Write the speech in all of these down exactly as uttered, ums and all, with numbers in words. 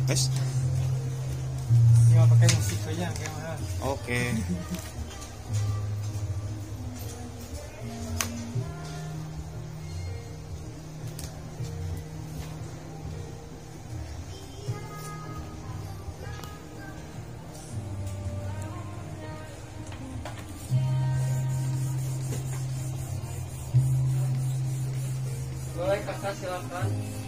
Wes. Cuma pakai musik aja kayak mana. Oke. Boleh kakak silakan.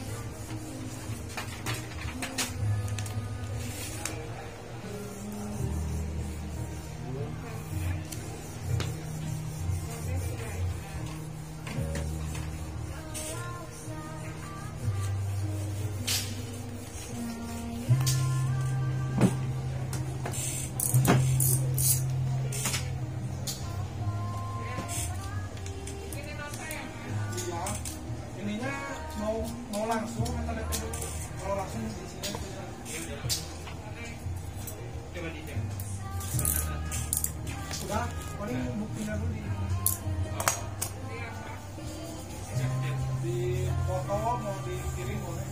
Ininya mau mau langsung atau nanti dulu? Kalau langsung di sini Coba dicek. sudah paling buktinya dulu di di foto mau dikirim boleh.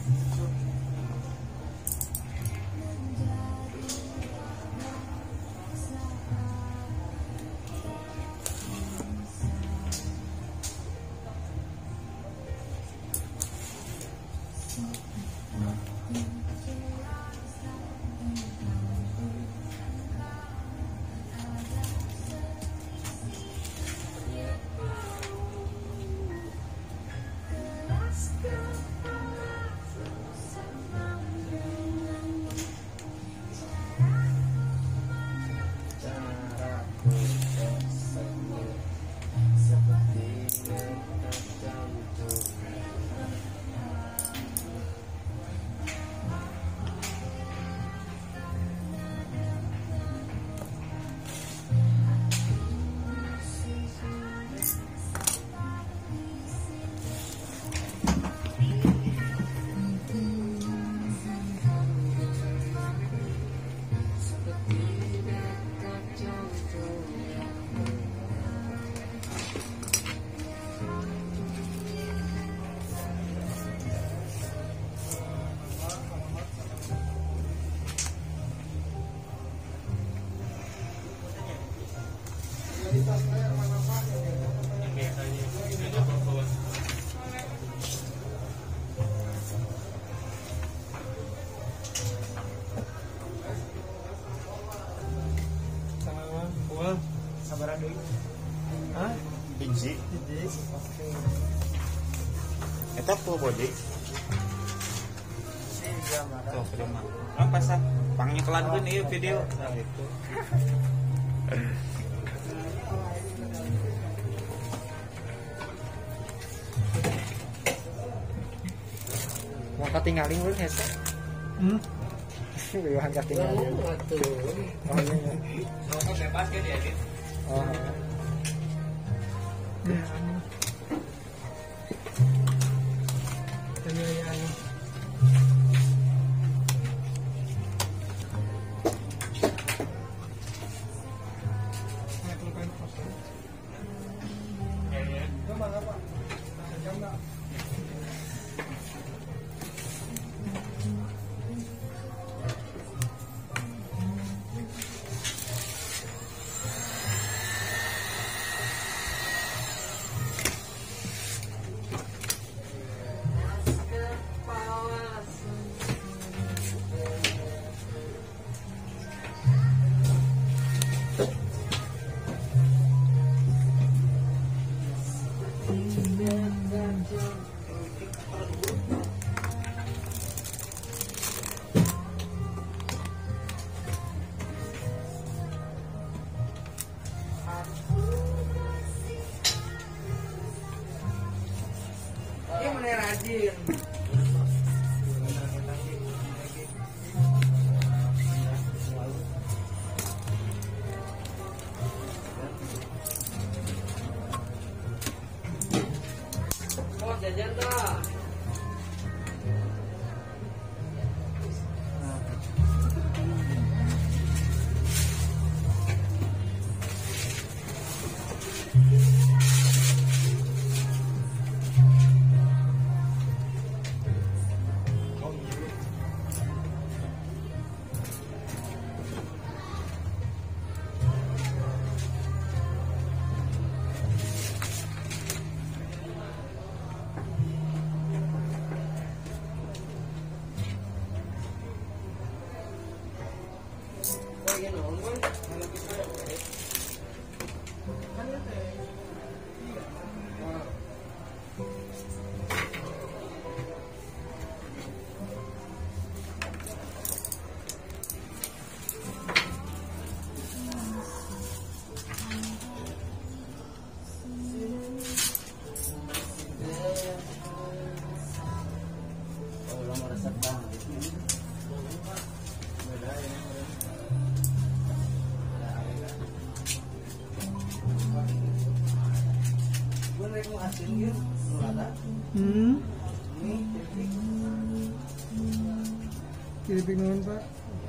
Sabaran dulu. Hah? Biji. Jadi oke. Eta full body. Iya, mana? Tuh, prima. Apa sah? Pangiklankeun ieu video. Nah, itu. Mau ketinggalin ulun hese. Hmm. Wiwahan ketinggalin. Oh iya. Kalau bebas kan ya, Dit? Oh. Dia mana rajin. Oh, jajan dah. Hmm. Kiripik nuhun Pak.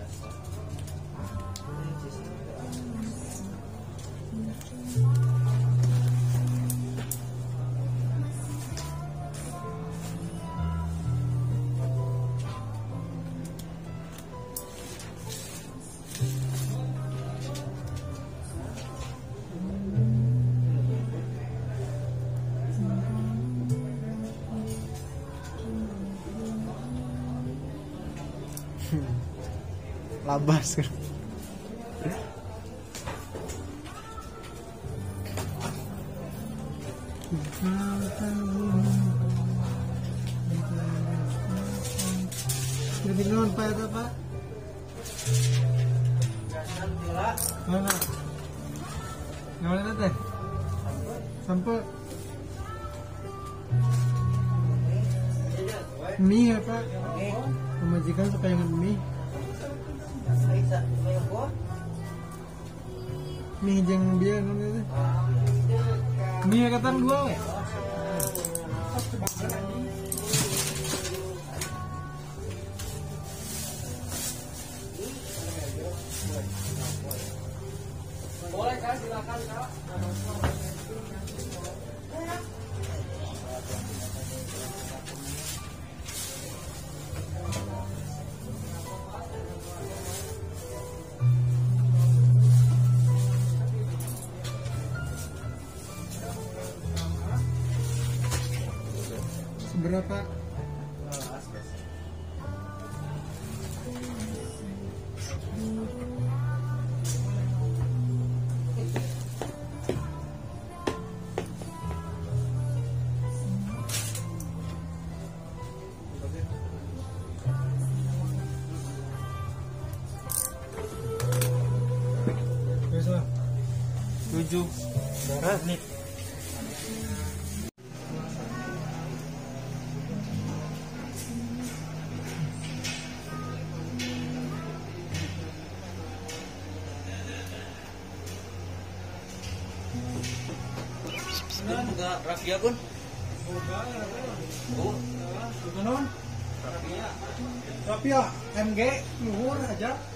Labas. Jadi non Pak itu Pak. Mana? Yang mana teh? Sampai mie ya Pak. Pemajikan suka yang mie. Mie jeung bieu nu teh. Mie katang dua we. Boleh Kak, silakan Kak. Berapa? Tujuh. Berat nih. Kun buka Rafia kun. Oh, Non. Tapi ya M G luhur aja.